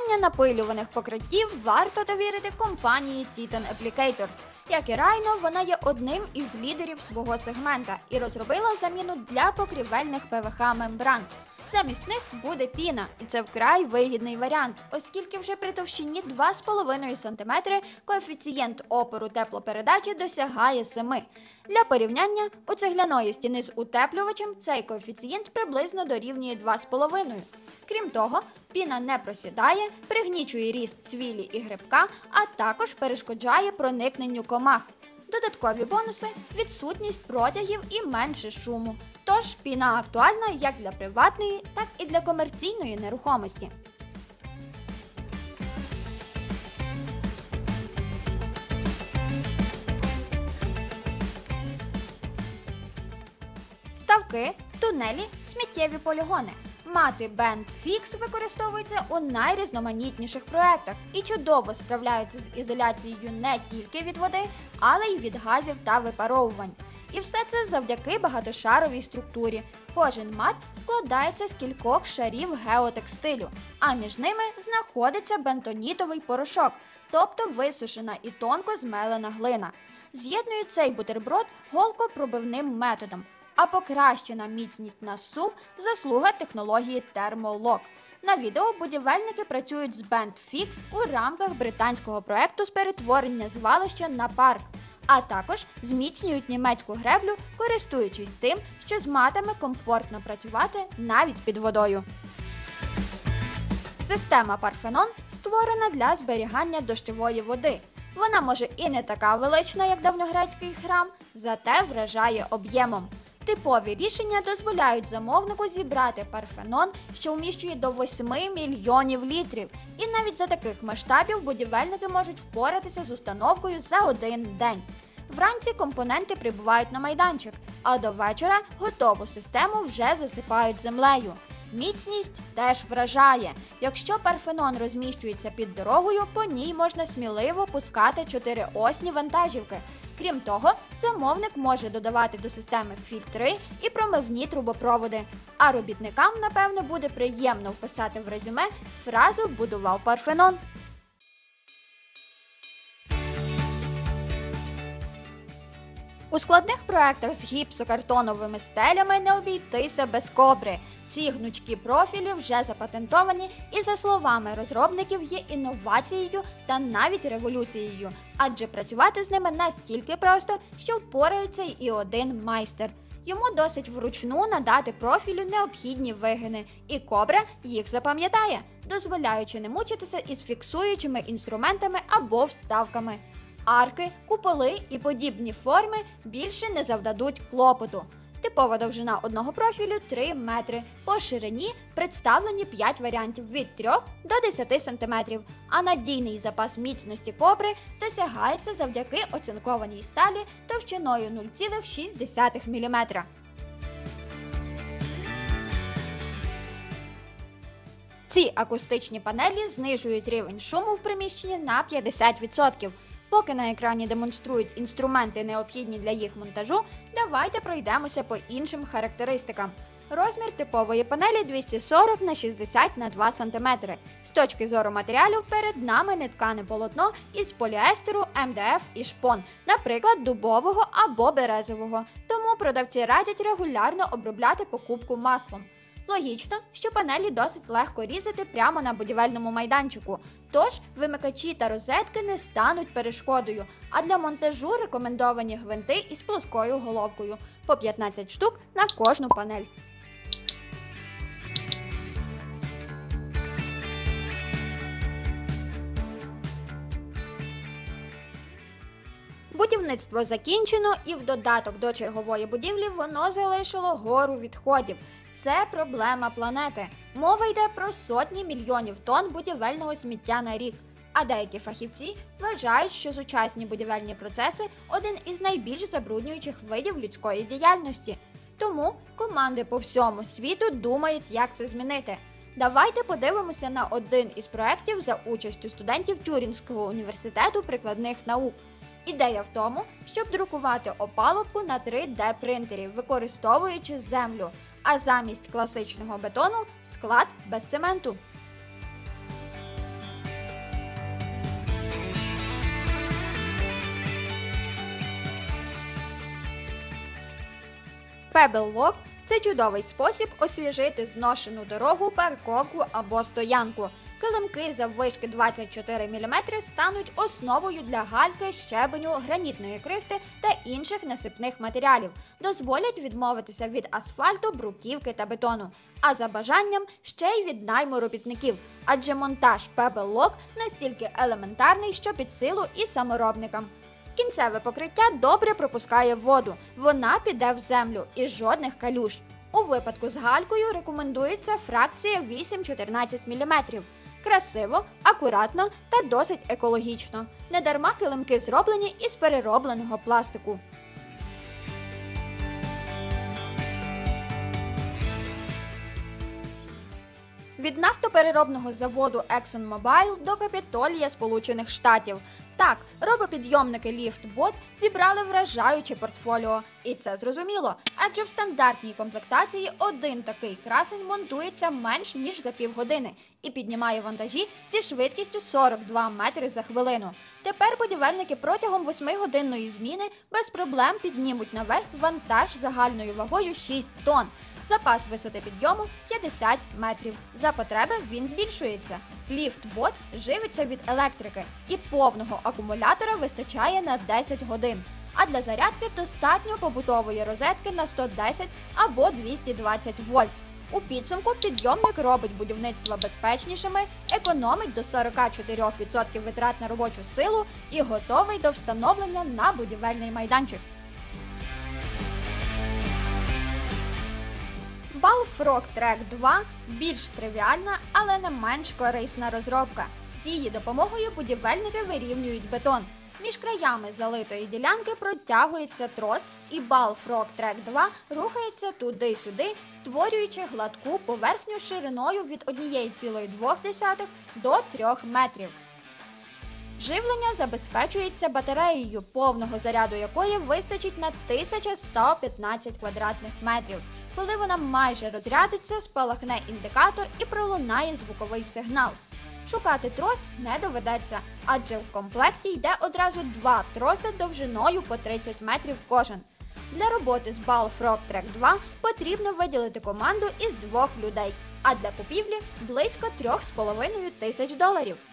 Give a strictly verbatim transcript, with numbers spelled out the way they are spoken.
Виготовляння напилюваних покриттів варто довірити компанії Titan Applicators. Як і Rhino, вона є одним із лідерів свого сегмента і розробила заміну для покрівельних пе ве ха-мембран. Замість них буде піна, і це вкрай вигідний варіант, оскільки вже при товщині два з половиною сантиметри коефіцієнт опору теплопередачі досягає семи. Для порівняння, у цегляної стіни з утеплювачем цей коефіцієнт приблизно дорівнює два з половиною. Крім того, піна не просідає, пригнічує ріст цвілі і грибка, а також перешкоджає проникненню комах. Додаткові бонуси – відсутність протягів і менше шуму. Тож піна актуальна як для приватної, так і для комерційної нерухомості. Ставки, тунелі, сміттєві полігони. Мати Band Fix використовується у найрізноманітніших проєктах і чудово справляються з ізоляцією не тільки від води, але й від газів та випаровувань. І все це завдяки багатошаровій структурі. Кожен мат складається з кількох шарів геотекстилю, а між ними знаходиться бентонітовий порошок, тобто висушена і тонко змелена глина. З'єднує цей бутерброд голкопробивним методом, а покращена міцність на сув – заслуга технології Thermolok. На відео будівельники працюють з Band Fix у рамках британського проекту з перетворення звалища на парк, а також зміцнюють німецьку греблю, користуючись тим, що з матами комфортно працювати навіть під водою. Система Parthenon створена для зберігання дощової води. Вона може і не така велична, як давньогрецький храм, зате вражає об'ємом. Типові рішення дозволяють замовнику зібрати Parthenon, що вміщує до восьми мільйонів літрів. І навіть за таких масштабів будівельники можуть впоратися з установкою за один день. Вранці компоненти прибувають на майданчик, а до вечора готову систему вже засипають землею. Міцність теж вражає. Якщо Parthenon розміщується під дорогою, по ній можна сміливо пускати чотириосні вантажівки. Крім того, замовник може додавати до системи фільтри і промивні трубопроводи. А робітникам, напевно, буде приємно вписати в резюме фразу «будував Parthenon». У складних проєктах з гіпсокартоновими стелями не обійтися без кобри. Ці гнучкі профілі вже запатентовані і, за словами розробників, є інновацією та навіть революцією. Адже працювати з ними настільки просто, що впорається і один майстер. Йому досить вручну надати профілю необхідні вигини, і кобра їх запам'ятає, дозволяючи не мучитися із фіксуючими інструментами або вставками. Арки, куполи і подібні форми більше не завдадуть клопоту. Типова довжина одного профілю – три метри, по ширині представлені п'ять варіантів від трьох до десяти сантиметрів, а надійний запас міцності кобри досягається завдяки оцинкованій сталі товщиною нуль цілих шість десятих міліметра. Ці акустичні панелі знижують рівень шуму в приміщенні на п'ятдесят відсотків. Поки на екрані демонструють інструменти, необхідні для їх монтажу, давайте пройдемося по іншим характеристикам. Розмір типової панелі двісті сорок на шістдесят на два сантиметри. З точки зору матеріалів перед нами неткане полотно із поліестеру, ем де еф і шпон, наприклад, дубового або березового. Тому продавці радять регулярно обробляти покупку маслом. Логічно, що панелі досить легко різати прямо на будівельному майданчику, тож вимикачі та розетки не стануть перешкодою, а для монтажу рекомендовані гвинти із плоскою головкою – по п'ятнадцять штук на кожну панель. Будівництво закінчено, і в додаток до чергової будівлі воно залишило гору відходів. Це проблема планети. Мова йде про сотні мільйонів тонн будівельного сміття на рік. А деякі фахівці вважають, що сучасні будівельні процеси – один із найбільш забруднюючих видів людської діяльності. Тому команди по всьому світу думають, як це змінити. Давайте подивимося на один із проєктів за участю студентів Тюрінського університету прикладних наук. Ідея в тому, щоб друкувати опалубку на три де принтері, використовуючи землю, а замість класичного бетону – склад без цементу. Pebble Walk – це чудовий спосіб освіжити зношену дорогу, парковку або стоянку. Килимки заввишки двадцять чотири міліметри стануть основою для гальки, щебеню, гранітної крихти та інших насипних матеріалів. Дозволять відмовитися від асфальту, бруківки та бетону. А за бажанням ще й від найму робітників. Адже монтаж Pebble Walk настільки елементарний, що під силу і саморобникам. Кінцеве покриття добре пропускає воду, вона піде в землю і жодних калюж. У випадку з галькою рекомендується фракція вісім-чотирнадцять міліметрів. Красиво, акуратно та досить екологічно. Недарма килимки зроблені із переробленого пластику. Від нафтопереробного заводу ExxonMobil до Капітолія Сполучених Штатів. Так, робопідйомники LiftBot зібрали вражаюче портфоліо. І це зрозуміло, адже в стандартній комплектації один такий красень монтується менш ніж за півгодини і піднімає вантажі зі швидкістю сорок два метри за хвилину. Тепер будівельники протягом восьмигодинної зміни без проблем піднімуть наверх вантаж загальною вагою шість тонн. Запас висоти підйому п'ятдесят метрів. За потреби він збільшується. LiftBot живиться від електрики і повного акумулятора вистачає на десять годин. А для зарядки достатньо побутової розетки на сто десять або двісті двадцять вольт. У підсумку підйомник робить будівництва безпечнішими, економить до сорок чотири відсотки витрат на робочу силу і готовий до встановлення на будівельний майданчик. Bullfrog Track два – більш тривіальна, але не менш корисна розробка. З її допомогою будівельники вирівнюють бетон. Між краями залитої ділянки протягується трос, і Bullfrog Track два рухається туди-сюди, створюючи гладку поверхню шириною від однієї цілої двох десятих до трьох метрів. Живлення забезпечується батареєю, повного заряду якої вистачить на тисячу сто п'ятнадцять квадратних метрів. Коли вона майже розрядиться, спалахне індикатор і пролунає звуковий сигнал. Шукати трос не доведеться, адже в комплекті йде одразу два троси довжиною по тридцять метрів кожен. Для роботи з Bullfrog Track два потрібно виділити команду із двох людей, а для купівлі – близько трьох з половиною тисяч доларів.